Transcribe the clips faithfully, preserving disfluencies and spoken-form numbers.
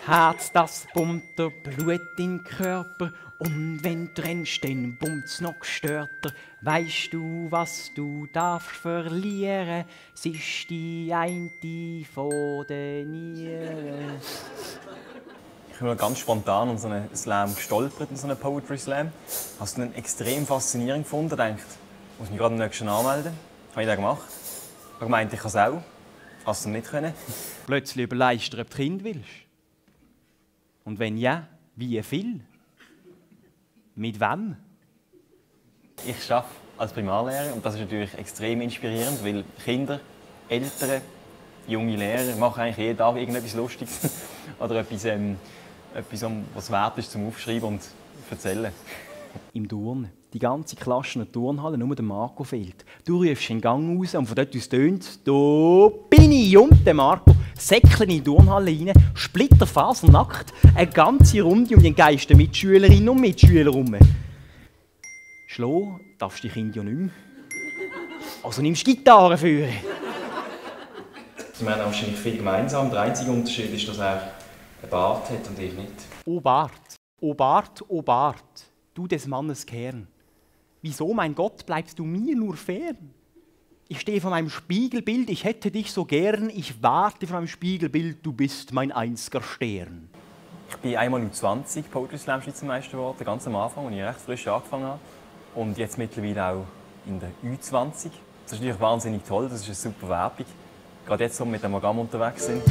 Herz, das pumpt der Blut in den Körper. Und wenn du rennst, dann pumpt's noch gestörter. Weisst du, was du darfst verlieren? Es ist die eine von den Nieren. Ich bin mal ganz spontan an so einen Slam gestolpert, in so einen Poetry Slam. Hast du ihn extrem faszinierend gefunden? Ich dachte, ich muss mich gerade am nächsten anmelden. Habe ich das gemacht. Ich habe gemeint, ich kann es auch. Hast du nicht können? Plötzlich überlegst du, ob du Kind willst. Und wenn ja, wie viel? Mit wem? Ich arbeite als Primarlehrer und das ist natürlich extrem inspirierend, weil Kinder, Eltern, junge Lehrer machen eigentlich jeden Tag irgendetwas Lustiges oder etwas, ähm, etwas, was wert ist zum Aufschreiben und erzählen. Im Turnen. Die ganze Klasse in der Turnhalle, nur der Marco fehlt. Du rufst in den Gang raus und von dort aus tönt, da bin ich und der Marco säckeln in die Turnhalle rein, splitterfasernackt, eine ganze Runde um den Geist der Mitschülerinnen und Mitschüler herum. Schlagen darfst du die Kinder ja nicht mehr. Also nimmst du Gitarre für. Wir haben wahrscheinlich viel gemeinsam. Der einzige Unterschied ist, dass er einen Bart hat und ich nicht. O Bart, o Bart, o Bart, du des Mannes Kern. Wieso, mein Gott, bleibst du mir nur fern? Ich stehe vor meinem Spiegelbild, ich hätte dich so gern. Ich warte vor meinem Spiegelbild, du bist mein einziger Stern. Ich bin einmal U zwanzig Poetry Slam Schweizer Meister geworden, ganz am Anfang, als ich recht frisch angefangen habe. Und jetzt mittlerweile auch in der U zwanzig. Das ist natürlich wahnsinnig toll, das ist eine super Werbung. Gerade jetzt, wo wir mit dem Programm unterwegs sind.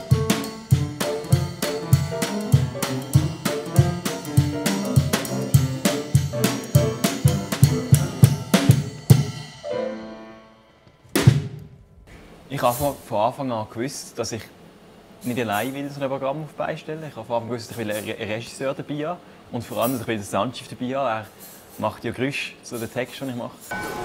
Ich habe von Anfang an gewusst, dass ich nicht allein will, so ein Programm auf beistellen. Ich habe von Anfang an gewusst, dass ich einen Regisseur dabei habe und vor allem, dass ich den Sanchiv dabei habe. Er macht ja Geräusche zu den Texten, die ich mache.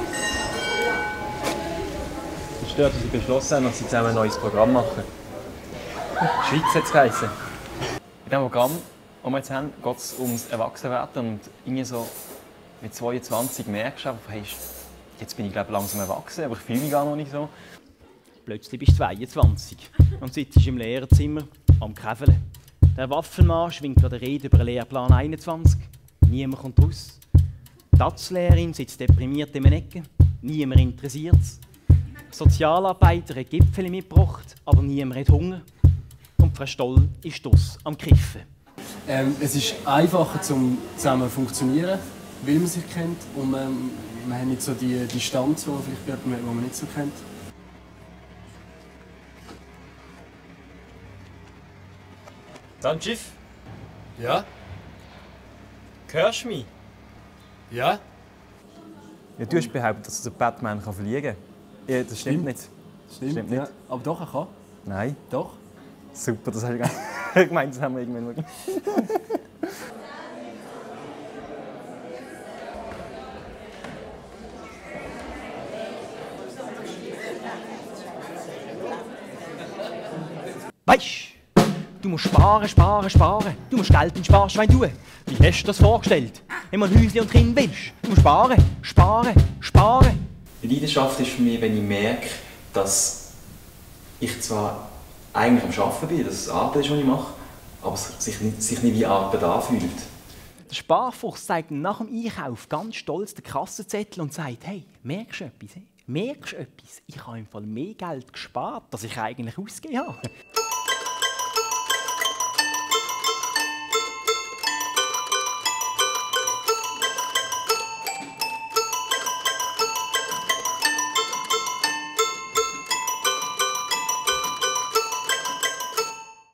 Es stört, dass sie beschlossen haben, dass sie zusammen ein neues Programm machen. Schweiz hat es geheißen. In diesem Programm, das wir jetzt haben, geht es ums Erwachsenwerden. Und irgendwie so mit zweiundzwanzig merkst du einfach, hey, jetzt bin ich glaube langsam erwachsen, aber ich fühle mich gar noch nicht so. Plötzlich bist du zweiundzwanzig und sitzt im Lehrerzimmer am Käfeln. Der Waffelmann schwingt gerade eine Rede über den Lehrplan einundzwanzig. Niemand kommt raus. Die Taz-Lehrerin sitzt deprimiert in einer Ecke. Niemand interessiert es. Der Sozialarbeiter hat Gipfel mitgebracht, aber niemand hat Hunger. Und Frau Stoll ist draus am Kiffen. Ähm, es ist einfacher zum zusammen zu funktionieren, weil man sich kennt. Und man, man hat nicht so die Distanz, die man vielleicht jemanden hat, die man nicht so kennt. Sanchiv, Ja? hörst du mich? Ja? Ja, du hast behauptet, dass der Batman kann fliegen kann. Ja, das stimmt, Stimmt. nicht. Stimmt, Stimmt nicht. Ja. Aber doch, er kann. Nein. Doch. Super, das habe ich gar nicht gemeint, das haben wir irgendwann mal. Weisst du, musst sparen, sparen, sparen. Du musst Geld in Sparschwein tun. Wie hast du das vorgestellt? Wenn man Häuschen und Kinder willst. Du musst sparen, sparen, sparen. Leidenschaft ist für mich, wenn ich merke, dass ich zwar eigentlich am Arbeiten bin, dass es Arbeit ist, was ich mache, aber es sich nicht, sich nicht wie Arbeit anfühlt. Der Sparfuchs zeigt nach dem Einkauf ganz stolz den Kassenzettel und sagt, hey, merkst du etwas? Hey? Merkst du etwas? Ich habe im Fall mehr Geld gespart, als ich eigentlich ausgegeben habe.